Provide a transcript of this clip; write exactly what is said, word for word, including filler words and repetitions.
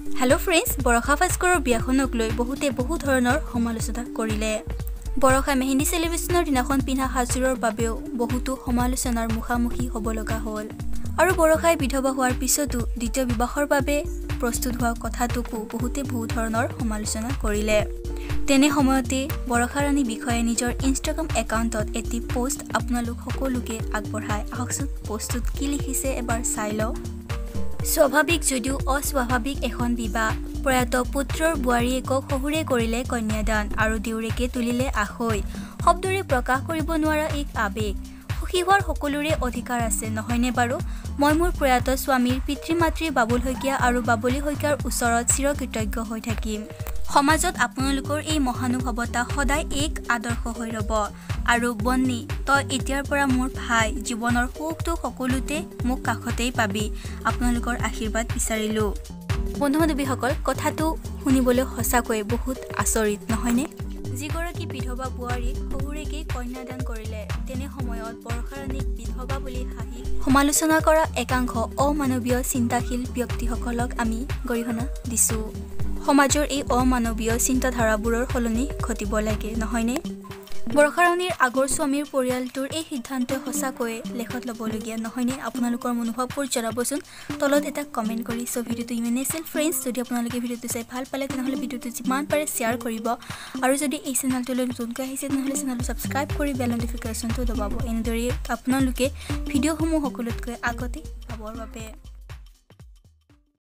Hello friends, बरखा भास्कৰৰ বিয়াখনক লৈ বহুতে বহু ধৰণৰ সমালোচনা কৰিলে। বৰষা মেহেন্দি সেলিব্ৰেশনৰ দিনাখন পিন্ধা সাজযোৰৰ বাবেও বহুতো সমালোচনাৰ মুখামুখি হ'ব লগা হ'ল। আৰু বৰষাই বিধৱা হোৱাৰ পিছতো দ্বিতীয় বিবাহৰ বাবে প্ৰস্তুত হোৱা কথাটোকো বহুতে বহু ধৰণৰ সমালোচনা কৰিলে। তেনে সময়তে বৰষা ৰাণী বিষয়ে নিজৰ ইনষ্টাগ্ৰাম একাউণ্টত এটি পোষ্ট আপোনালোক সকলোকে আগবঢ়াই আহকচোন। পোষ্টত কি লিখিছে এবাৰ চাই লওঁ। স্বাভাৱিক যদিও অস্বাভাৱিক এখন বিবাহ, প্ৰয়াত পুত্ৰৰ বোৱাৰীয়েকক শহুৰে কৰিলে কন্যাদান আৰু দেউৰেকে তুলিলে আখৈ। শব্দৰে প্ৰকাশ কৰিব নোৱাৰা এক আৱেগ। সুখী হোৱাৰ সকলোৰে অধিকাৰ আছে, নহয়নে বাৰু? মই মোৰ প্ৰয়াত স্বামীৰ পিতৃ মাতৃ বাবুল শইকীয়া আৰু বাবলি শইকীয়াৰ ওচৰত চিৰকৃতজ্ঞ হৈ থাকিম। সমাজত আপোনালোকৰ এই মহানুভৱতা সদায় এক আদৰ্শ হৈ ৰ'ব। আৰু বন্নি, তই এতিয়াৰ পৰা মোৰ ভাই, জীৱনৰ সুখটো সকলোতে মোক কাষতেই পাবি। আপোনালোকৰ আশীৰ্বাদ বিচাৰিলোঁ। বন্ধু বান্ধৱীসকল, কথাটো শুনিবলৈ সঁচাকৈয়ে বহুত আচৰিত, নহয়নে? যিগৰাকী বিধৱা বোৱাৰীক শহুৰেকেই কন্যাদান কৰিলে, তেনে সময়ত বৰষা ৰাণীক বিধৱা বুলি হাঁহি সমালোচনা কৰা একাংশ অমানৱীয় চিন্তাশীল ব্যক্তিসকলক আমি গৰিহণা দিছোঁ। সমাজৰ এই অমানৱীয় চিন্তাধাৰাবোৰৰ সলনি ঘটিব লাগে, নহয়নে? বৰষা ৰাণীৰ আগৰ স্বামীৰ পৰিয়ালটোৰ এই সিদ্ধান্ত সঁচাকৈয়ে লেখত ল'বলগীয়া, নহয়নে? আপোনালোকৰ মনোভাৱবোৰ জনাবচোন তলত এটা কমেণ্ট কৰি। চ' ভিডিঅ'টো ইমানেই আছিল ফ্ৰেণ্ডছ। যদি আপোনালোকে ভিডিঅ'টো চাই ভাল পালে তেনেহ'লে ভিডিঅ'টো যিমান পাৰে শ্বেয়াৰ কৰিব। আৰু যদি এই চেনেলটোলৈ নতুনকৈ আহিছে তেনেহ'লে চেনেলটো ছাবস্ক্ৰাইব কৰি বেল নটিফিকেশ্যনটো দবাব। এনেদৰে আপোনালোকে ভিডিঅ'সমূহ সকলোতকৈ আগতে পাবৰ বাবে।